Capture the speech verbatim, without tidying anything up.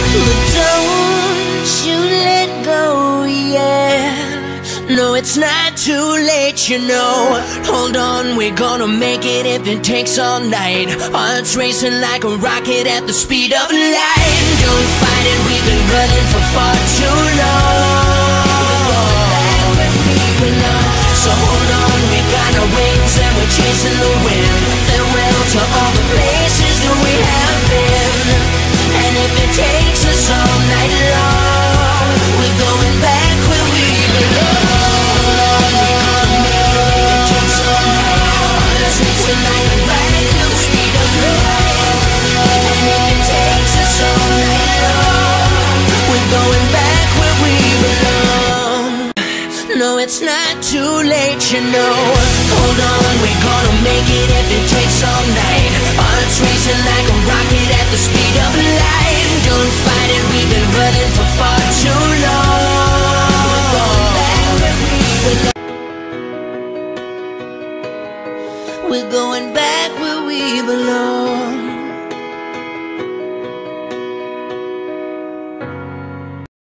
But don't you let go, yeah. No, it's not too late, you know. Hold on, we're gonna make it if it takes all night. Hearts racing like a rocket at the speed of light. Don't fight it, we've been running for far too long. So hold on, we got our wings and we're chasing the wind. Farewell to all the places that we have been. And if it takes us all night long, we're going back where we belong. No, it's not too late, you know. Hold on, we're gonna make it if it takes all night. Hearts racing like a rocket at the speed of light. Don't fight it, we've been running for far too long. We're going back where we belong.